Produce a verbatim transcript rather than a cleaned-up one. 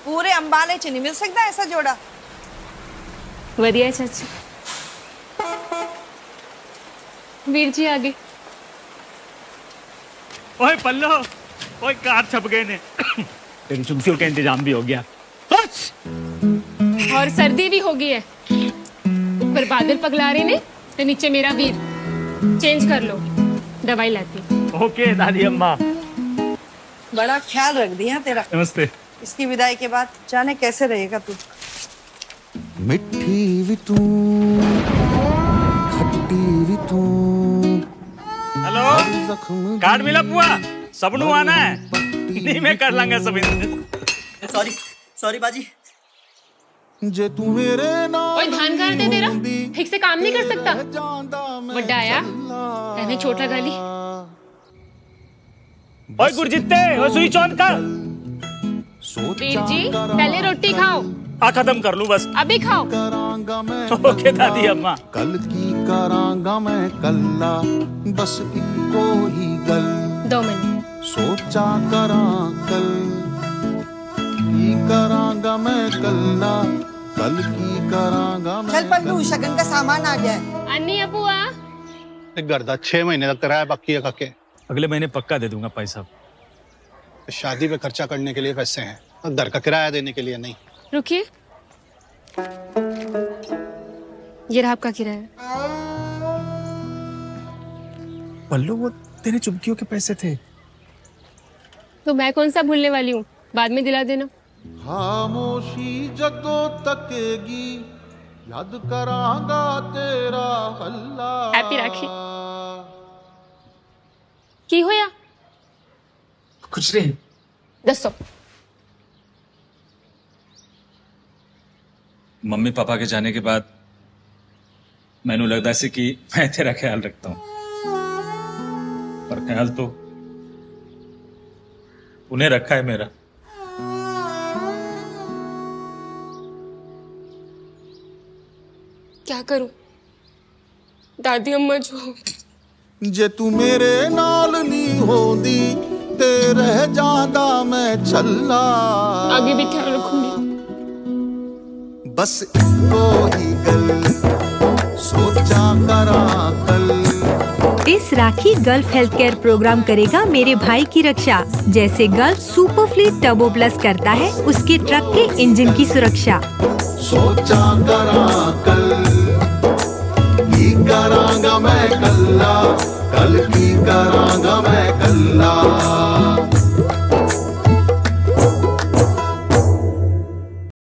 पूरे अंबाले च नहीं मिल सकता ऐसा जोड़ा। वधिया चाची। वीर जी आगे। ओए पल्लो, ओए कार छप गए ने। तेरी चुमसियों का इंतजाम भी हो गया। और सर्दी भी हो गई है। पर बादल पगला रहे ने तो नीचे मेरा वीर। चेंज कर लो, दवाई लाती। ओके दादी अम्मा। बड़ा ख्याल रख दिया तेरा। नमस्ते। इसकी विदाई के बाद जाने कैसे रहेगा तू। मिठी भी तू, खट्टी भी तू। हेलो, कार्ड मिला पुआ? सबनू आना है? नहीं मैं कर लांगा सब। सॉरी सॉरी बाजी। जे तू मेरे नाल ओए धान कर दे तेरा, ठीक से काम नहीं कर सकता। बड्डा आया, कहने छोटा गाली। ओए गुरजित्ते, ओए स्विच ऑन कर। वीर जी पहले रोटी खाओ। आ खत्म कर लूं बस। अभी खाओ। ओके दादी अम्मा। कल की करांगा मैं कल्ला, बस इको ही गल। दो मिनट। सोचा करा कल की करांगा मैं कल्ला, कल की करांगा मैं। चल पल्लू, शगन का सामान आ गया है। अन्नी अबुआ। गर्दा छह महीने तक किराया बाकी है काके। अगले महीने पक्का दे दूंगा पैसा। शादी पे खर्चा करने के लिए पैसे हैं, घर का किराया देने के लिए नहीं। रुकिए, ये रहा आपका किराया। पल्लू वो तेरे चुमकियों के पैसे थे। तो मैं कौन सा भूलने वाली हूँ, बाद में दिला देना। खामोशी जदों तकेगी, याद करांगा तेरा हल्ला। हैप्पी राखी। की होया? कुछ नहीं। दसो। मम्मी पापा के जाने के बाद मैंने लगता है कि मैं तेरा ख्याल रखता हूँ, पर ख्याल तो उन्हें रखा है मेरा। क्या करूं? दादी अम्मा जो जे तू मेरे नाल नहीं होंदी ते रह जांदा मैं छल्ला। आगे भी ख्याल रखूंगी। बस इको ही गल, सोचा करा कल। इस Rakhi Gulf health care program करेगा मेरे भाई की रक्षा, जैसे Gulf super fleet turbo plus करता है उसके ट्रक के इंजन की सुरक्षा। सोचा करा कल की करांगा मैं कल्ला, कल की करांगा मैं कल्ला।